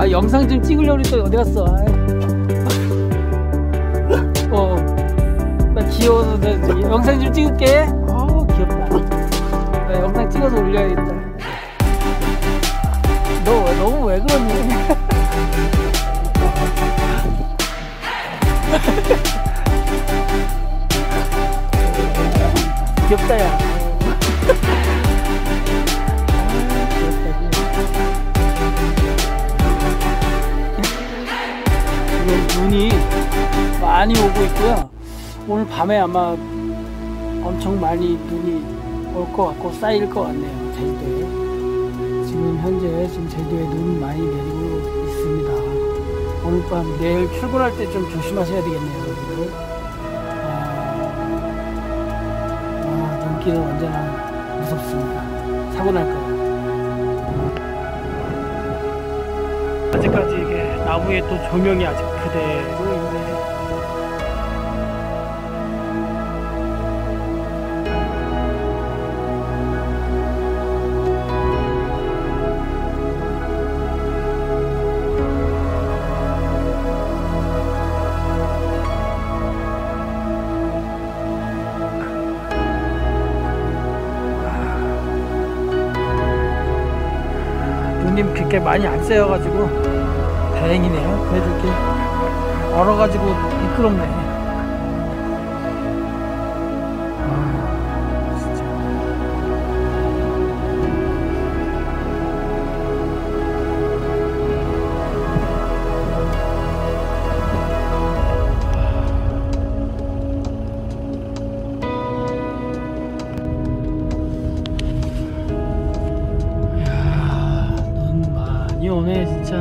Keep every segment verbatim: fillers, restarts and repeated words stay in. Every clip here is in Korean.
아, 영상 좀 찍으려고 했더니 어디 갔어? 아이. 어, 나 귀여워서 나 영상 좀 찍을게. 아, 귀엽다. 나 영상 찍어서 올려야겠다. 너 너무 왜 그러니? 귀엽다, 야. 눈이 많이 오고 있고요. 오늘 밤에 아마 엄청 많이 눈이 올 것 같고 쌓일 것 같네요. 제주도에 지금 현재 지금 제주도에 눈 많이 내리고 있습니다. 오늘 밤 내일 출근할 때 좀 조심하셔야 되겠네요, 여러분들. 아, 아, 눈길은 언제나 무섭습니다. 사고 날 거예요. 아직까지 이게 나무에 또 조명이 아직 그대로 있네. 눈이 그렇게 많이 안 쌓여가지고 다행이네요. 그래도 이렇게 얼어가지고 미끄럽네. 아, 진짜. 이야, 눈 많이 오네 진짜.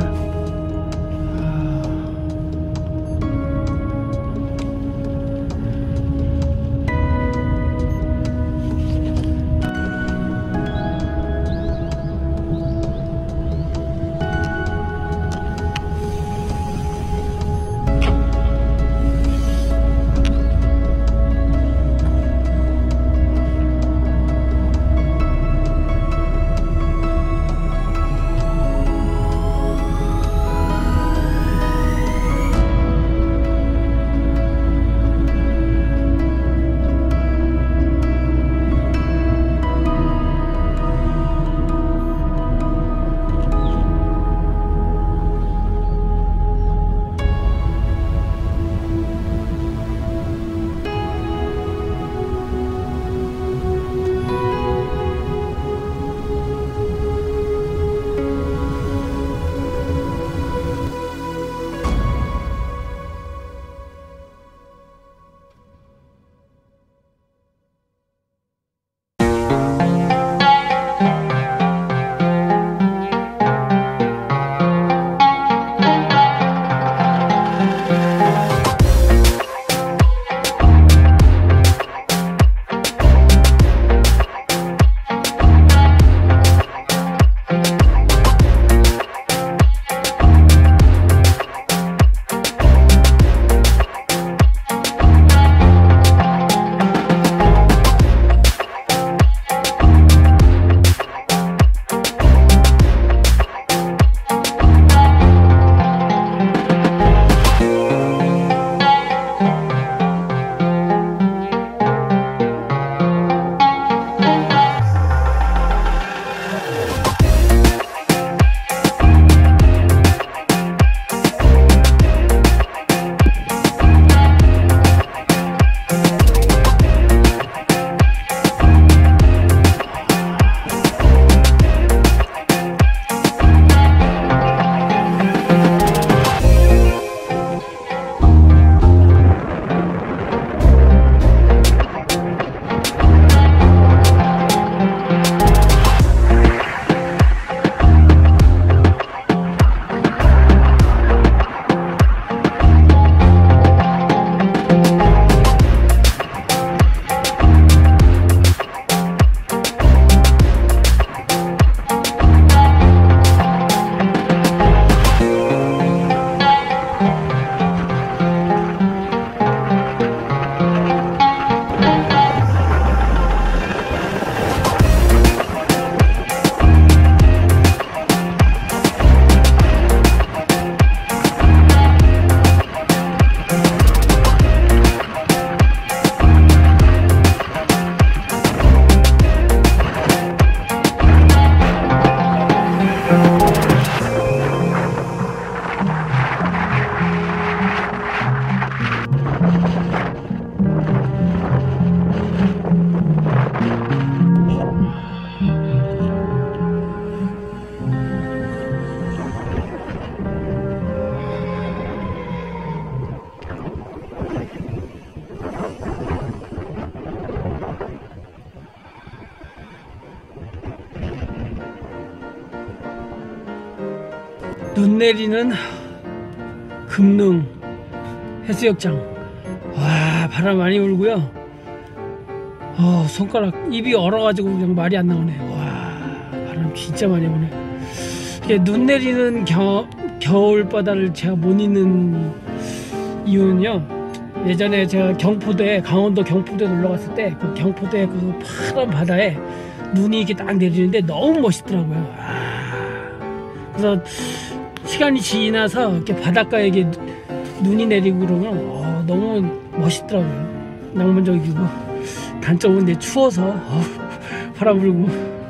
눈 내리는 금능 해수욕장. 와, 바람 많이 불고요. 어, 손가락 입이 얼어가지고 그냥 말이 안 나오네. 와, 바람 진짜 많이 부네. 이게 눈 내리는 겨, 겨울바다를 제가 못 잊는 이유는요, 예전에 제가 경포도에, 강원도 경포도에 놀러 갔을 때 그 경포도에 그 파란 바다에 눈이 이렇게 딱 내리는데 너무 멋있더라고요. 아, 그래서 시간이 지나서 이렇게 바닷가에 이게 눈이 내리고 그러면 어, 너무 멋있더라고요. 낭만적이고. 단점은 이제 추워서 어, 바람 불고.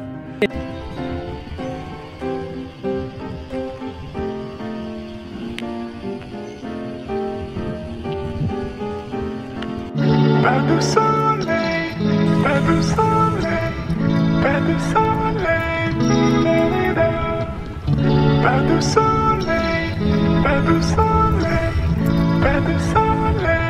Pas de soleil, pas de soleil, pas de soleil, pas de soleil, pas de soleil, pas de soleil.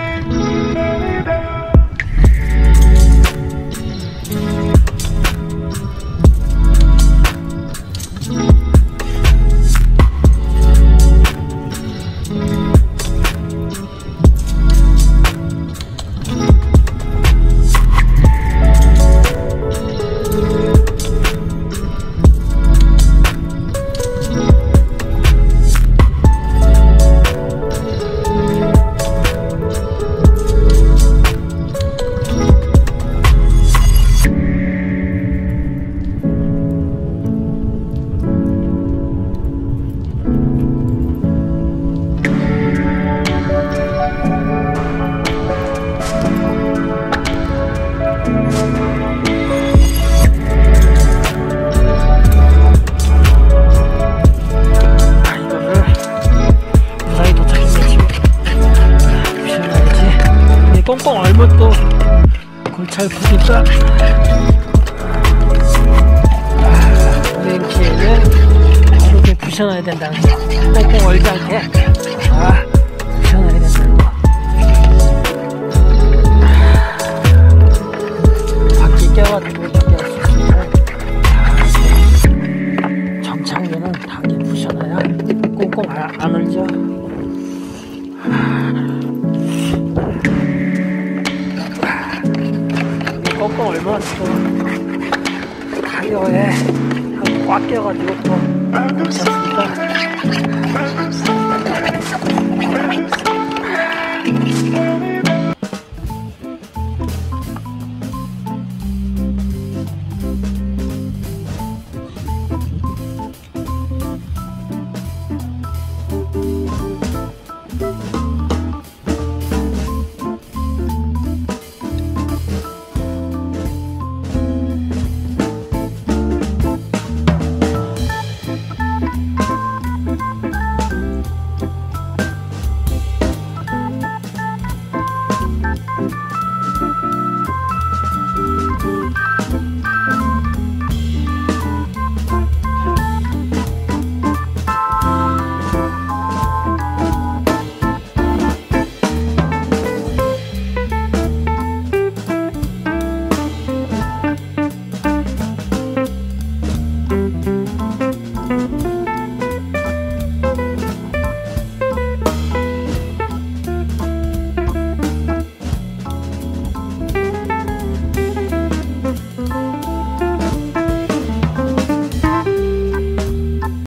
꽁꽁 얼면 또 골치 아프니까 비행기에는 이렇게 부셔놔야 된다는 거. 꽁꽁 얼지 않게 아, 부셔놔야 된다는 거. 바퀴 껴가지고 이렇게 정창기는 당연히 부셔놔야 꽁꽁 안 얼죠. 꽁꽁 얼면 또 타이어에 꽉 껴가지고 또 괜찮습니다.